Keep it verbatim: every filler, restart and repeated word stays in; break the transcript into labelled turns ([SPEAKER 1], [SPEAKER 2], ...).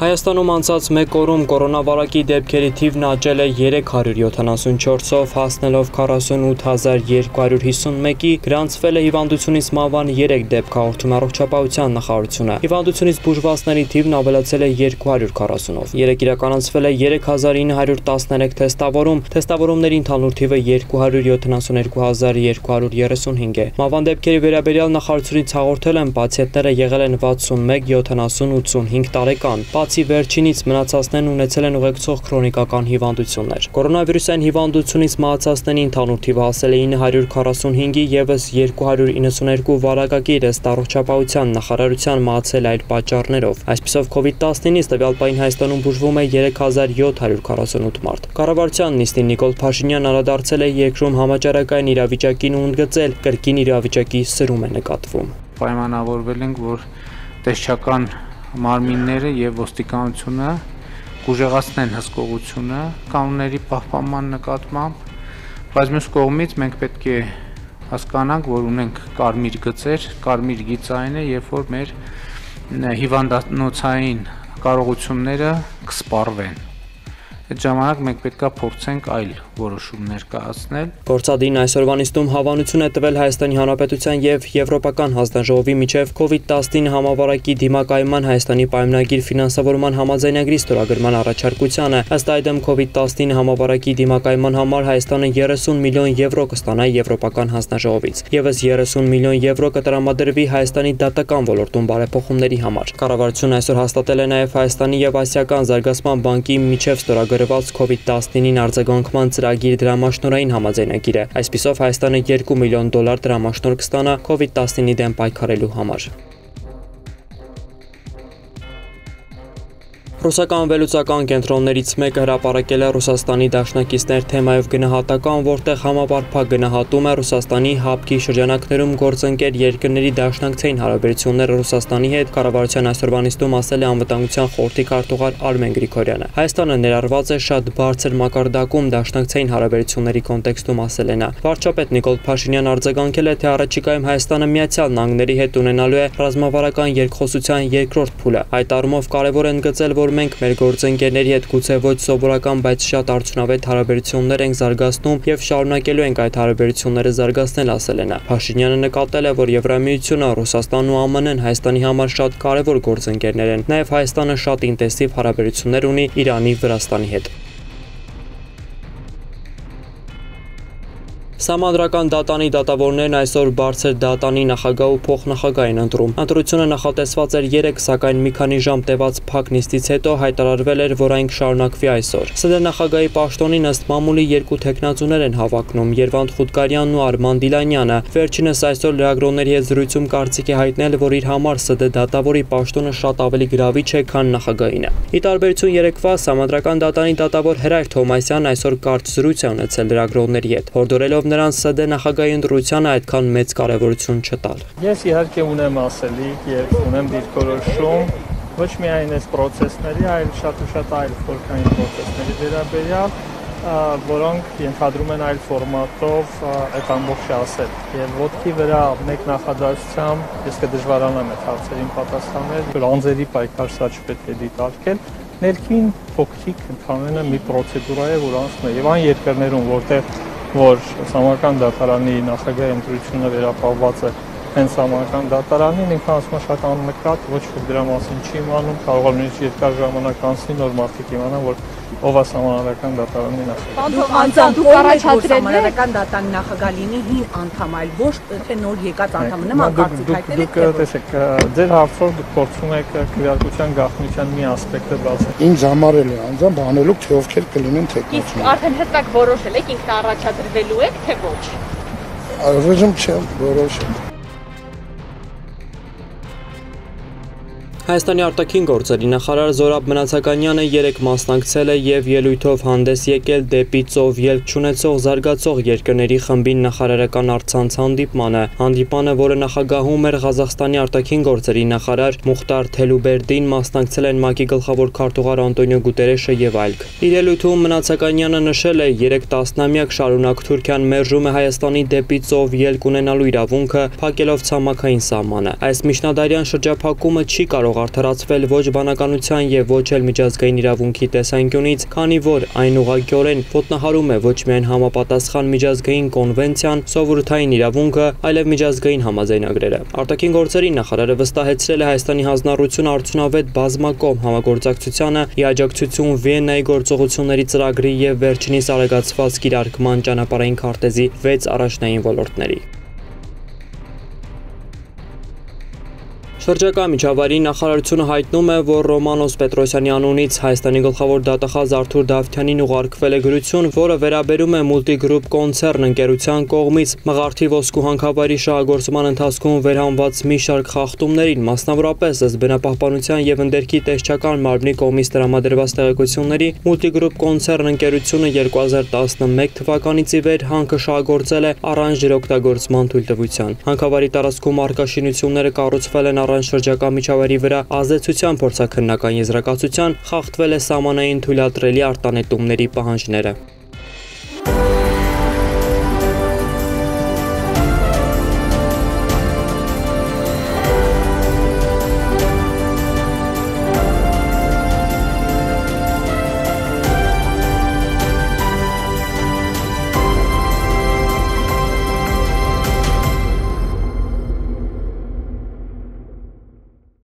[SPEAKER 1] Հայաստանում անցած մեկ օրում կորոնավիրուսի դեպքերի թիվն աճել է երեք հարյուր յոթանասունչորսով, հասնելով քառասունութ հազար երկու հարյուր հիսունմեկի, գրանցվել է հիվանդությունից մահվան երեք դեպք, հաղորդում է Առողջապահության նախարարությունը։ Հիվանդությունից բուժվածների թիվն ավելացել է երկու հարյուր քառասունով։ Երեկ իրականացվել է երեք հազար ինը հարյուր տասներեք թեստավորում, թեստավորումների ընդհանուր թիվը երկու հարյուր յոթանասունյոթ հազար երկու հարյուր երեսունհինգ է։ Մահվան դեպքերի վերաբերյալ նախարարությունից հաղորդել են պացիենտները եղել են վաթսունմեկ, յոթանասուն, ութսունհինգ տարեկան։ Բացի վերջինից մնացածներն ունեցել են ուղեկցող քրոնիկական հիվանդություններ։ Կորոնավիրուսային հիվանդությունից մահացածների ընդհանուր թիվը հասել է ինը հարյուր քառասունհինգի, եւս երկու հարյուր իննսունհերկու վարակագիր ըստ Առողջապահության նախարարության մահացել այլ պատճառներով։ Այսպիսով կովիդ տասնինից տվյալ պահին Հայաստանում բուժվում է երեք հազար յոթ հարյուր քառասունութ մարդ։ Կառավարության նիստին Նիկոլ Փաշինյանն անդրադարձել է երկրում համաճարակային իրավիճակին ու ընդգծել կրկին իրավիճակի սրում է նկատվում։
[SPEAKER 2] Պայմանավորվել ենք, որ տեսչական մարմինները եւ ոստիկանությունը ուժեղացնեն հսկողությունը կանոնների պահպանման նկատմամբ, բայց մյուս կողմից մենք պետք է հասկանանք, որ ունենք կարմիր գծեր, կարմիր գիծային է, երբ որ մեր հիվանդանոցային կարողությունները կսպառվեն։ Այդ ժամանակ մենք պետք է փորձենք այլ որոշումներ կայացնել։
[SPEAKER 1] Գործադին այսօրվա նիստում հավանություն է տվել Հայաստանի Հանրապետության եւ Եվրոպական հանձնաժողովի միջև կովիդ տասնինը համավարակի դիմակայման Հայաստանի պայմանագիր ֆինանսավորման համաձայնագրի ստորագրման առաջարկությանը։ Ըստ այդմ կովիդ տասնինը համավարակի դիմակայման համար Հայաստանը երեսուն միլիոն եվրո կստանա Եվրոպական հանձնաժողովից։ Եվս երեսուն միլիոն եվրո կտրամադրվի Հայաստանի դատական ոլորտում բարեփոխումների համար։ Կառավարությունը այսօր հաստատել է նաեւ Հայաստանի եւ Ասիական զարգացման բանկի միջև ստորագրված կովիդ տասնինին արձագանքման ծրագիր դրամաշնորհային համաձայնագիրը։ Այսպիսով Հայաստանը երկու միլիոն դոլար դրամաշնորհ կստանա կովիդ տասնինի դեմ պայքարելու համար։ Ռուսական վերլուծական կենտրոններից մեկը հրապարակել է Ռուսաստանի դաշնակիցներ թեմայով գնահատական, որտեղ համապարփակ գնահատում է Ռուսաստանի հապկի շրջանակներում գործընկեր երկրների դաշնակցային հարաբերությունները Ռուսաստանի հետ։ Կառավարության այսօրվա նիստում ասել է անվտանգության խորհրդի քարտուղար Արմեն Գրիգորյանը։ Հայաստանը ներառված է շատ բարձր մակարդակում դաշնակցային հարաբերությունների կոնտեքստում, ասել է նա։ Վարչապետ Նիկոլ Փաշինյանն արձագանքել է, թե առաջիկայում Հայաստանը Միացյալ Նահանգների հետ ունենալու է ռազմավարական երկխոսության երկրորդ փուլը։ Այդ առումով կարևոր է ընդգծել, որ մենք մեր գործընկերների հետ գուցե ոչ սովորական, բայց շատ արդյունավետ հարաբերություններ ենք զարգացնում եւ շարունակելու ենք այդ հարաբերությունները զարգացնել, ասել է նա։ Փաշինյանը նկատել է, որ Եվրամիությունը, Ռուսաստանն ու ԱՄՆ-ն Հայաստանի համար շատ կարևոր գործընկերներ են։ Նաեւ Հայաստանը շատ ինտենսիվ հարաբերություններ ունի Իրանի, Վրաստանի հետ։ Սահմանադրական դատանի դատավորներն այսօր բարձր դատանի նախագահ ու փոխնախագահ են ընտրում։ Ընտրությունը նախատեսված էր երեկ, սակայն մի քանի ժամ տևած փակ նիստից հետո հայտարարվել էր, որ այն կշարունակվի այսօր։ ՍԴ նախագահի պաշտոնին ըստ մամուլի երկու տեխնացուներ են հավակնում՝ Երվանդ Խուդկարյանն ու Արման Դիլանյանը։ Վերջինս այսօր լրագրողների հետ զրույցում կարծիք է հայտնել, որ իր համար ՍԴ դատավորի պաշտոնը շատ ավելի գրավիչ է, քան նախագահինը։ Ի տարբերություն երեկվա, Սահմանադրական դատանի դատավոր Հրայր Թոմասյանն այսօր կարճ զրույց է ունեցել լրագրողների հետ, հորդորելով նրանց ՍԴ նախագահի ընտրությանը այդքան մեծ կարևորություն չտալ։
[SPEAKER 3] Ես իհարկե ունեմ ասելիք եւ ունեմ դիրքորոշում ոչ միայն այս process-ների, այլ շատ ու շատ այլ խորքային process-ների վերաբերյալ, որոնք ենթադրում են այլ ֆորմատով այդ ամբողջը ասել։ Եվ ոտքի վրա մեկ նախադասությամբ ես կդժվարանամ այդ հարցերին պատասխանել, որ անձերի պայքար սա չպետք է դիտարկել։ Ներքին փոքրիկ ընդհանրապես մի պրոցեդուրա է, որ անցնում է եւ այն երկրներում, որտեղ որ Սահմանադրական դատարանի նախագահի ընտրությունը վերապահված է հենց Սահմանադրական դատարանին, ինքն ասում է շատ աննկատ, ոչ ոք դրա մասին չի իմանում, կարող է նույնիսկ երկար ժամանակ անցնի, նոր մարդիկ իմանան, որ ով է Սահմանադրական դատարանի նախագահ։
[SPEAKER 4] Անձամբ դուք առաջադրել Սահմանադրական դատարանի նախագահ լինի հին անդամ, այլ ոչ թե նոր եկած անդամ, նման կարծիք հայտնել եք։
[SPEAKER 3] Դուք տեսեք, ձեր հարցով դուք փորձում եք քվեարկության գաղտնիության մի ասպեկտը բացել։
[SPEAKER 5] Ինձ համարել է անձամբ հանելուկ, թե ովքեր կլինեն թեկնածուներ։
[SPEAKER 4] Իսկ արդեն հստակ որոշել եք, ինքնաառաջադրվելու եք, թե ոչ։
[SPEAKER 5] Այժմ չեմ որոշել։
[SPEAKER 1] Հայաստանի արտաքին գործերի նախարար Զորաբ Մնացականյանը երեկ մասնակցել է եւ ելույթով հանդես եկել դեպի ծով ելք չունեցող զարգացող երկրների խմբին նախարարական առցանց հանդիպմանը։ Հանդիպանը, որը նախագահում էր Ղազախստանի արտաքին գործերի նախարար Մուխտար Թելուբերդին, մասնակցել են ՄԱԿ-ի գլխավոր քարտուղար Անտոնիո Գուտերեշը եւ այլք։ Իր ելույթում Մնացականյանը նշել է, երեք տասնամյակ շարունակ Թուրքիան մերժում է Հայաստանի դեպի ծով ելք ունենալու իրավունքը, փակելով ցամաքային սահմանը։ Այս միջնադարյան շրջափակումը չի կարող կարող արդարացվել ոչ բանականության եւ ոչ էլ միջազգային իրավունքի տեսանկյունից, քանի որ այն ուղղակիորեն ոտնահարում է ոչ միայն համապատասխան միջազգային կոնվենցիան, սովորութային իրավունքը, այլև միջազգային համաձայնագրերը։ Արտաքին գործերի նախարարը վստահեցրել է Հայաստանի հանձնառությունը արդյունավետ բազմակողմ համագործակցությանը, ի աջակցություն Վիեննայի գործողությունների ծրագրի եւ վերջինիս արագացված կիրարկման ճանապարհային քարտեզի վեց առաջնային ոլորտների։ Շրջակա միջավայրի նախարարությունը հայտնում է, որ Ռոմանոս Պետրոսյանի անունից Հայաստանի գլխավոր դատախազ Արթուր Դավթյանին ուղարկվել է գրություն, որը վերաբերում է Multigroup կոնցեռն ընկերության կողմից մղարթի ոսկու հանքավայրի շահագործման ընթացքում վերհանված մի շարք խախտումներին, մասնավորապես ըստ բնապահպանության եւ ընդերքի տեսչական մարմնի կողմից տրամադրված տեղեկությունների Multigroup կոնցեռն ընկերությունը երկու հազար տասնմեկ թվականից ի վեր հանքը շահագործել է առանց ջրօգտագործման թույլտվության։ Հանքավայրի տարածքում առկա շինությունները կառուցվել են շրջակա միջավայրի վրա ազդեցության փորձաքննական եզրակացության, խախտվել է սահմանային թույլատրելի արտանետումների պահանջները։